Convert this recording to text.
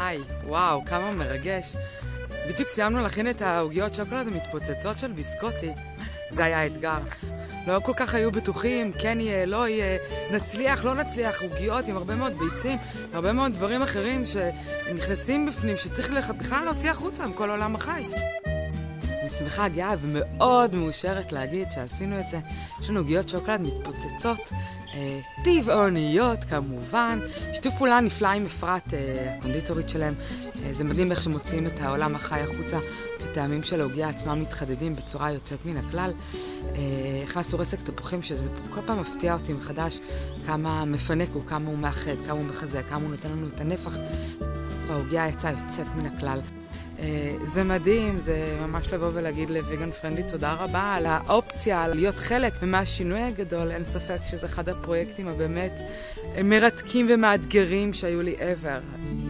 היי, וואו, כמה מרגש. בדיוק סיימנו להכין את העוגיות שוקולד המתפוצצות של ביסקוטי. זה היה האתגר. לא כל כך היו בטוחים, כן יהיה, לא יהיה, נצליח, לא נצליח, עוגיות עם הרבה מאוד ביצים, הרבה מאוד דברים אחרים שנכנסים בפנים, שצריך בכלל להוציא החוצה עם כל עולם החי. אני שמחה, גאה ומאוד מאושרת להגיד שעשינו את זה. יש לנו עוגיות שוקולד מתפוצצות, טבעוניות כמובן, שיתוף פעולה נפלא עם אפרת, הקונדיטורית שלהם. זה מדהים איך שמוציאים את העולם החי החוצה, הטעמים של העוגיה עצמם מתחדדים בצורה יוצאת מן הכלל. הכנסנו רסק תפוחים שזה כל פעם מפתיע אותי מחדש כמה מפנק הוא, כמה הוא מאחד, כמה הוא מחזק, כמה הוא נותן לנו את הנפח. והעוגיה יוצאת מן הכלל. זה מדהים, זה ממש לבוא ולהגיד לוויגן פרנדלי תודה רבה על האופציה, להיות חלק מהשינוי הגדול. אין ספק שזה אחד הפרויקטים הבאמת מרתקים ומאתגרים שהיו לי ever.